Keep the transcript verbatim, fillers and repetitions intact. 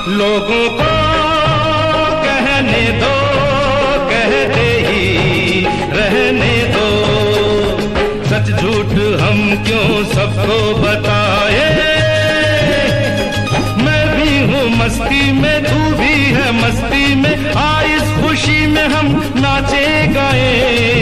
लोगों को कहने दो, कहते ही रहने दो। सच झूठ हम क्यों सबको बताए। मैं भी हूँ मस्ती में, तू भी है मस्ती में, आ इस खुशी में हम नाचे गाए।